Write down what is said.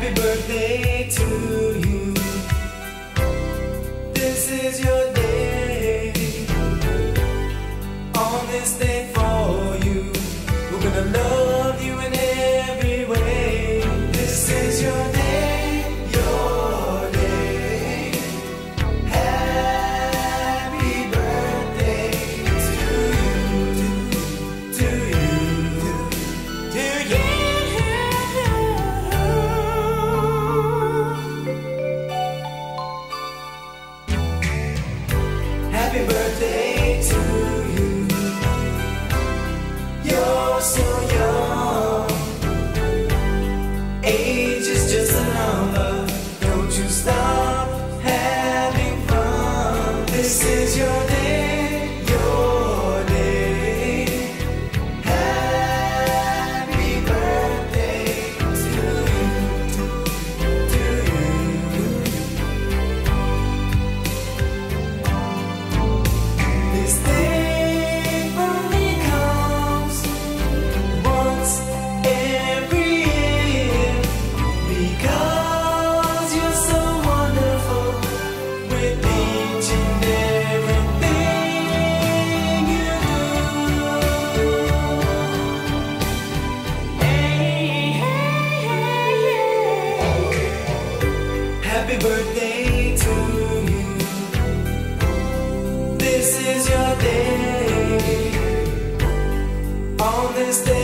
Happy birthday to you. This is your day. On this day for you, we're gonna love you in every way. This is your day, your day. Happy birthday to you, to you, to you. Happy birthday to you. You're so young. Age is just a number. Don't you stop having fun. This is your day, your day. Happy birthday to you, to you. This day only comes once every year, because you're so wonderful with each and everything you do. Hey, hey, hey, yeah. Happy birthday to you. This is your day. On this day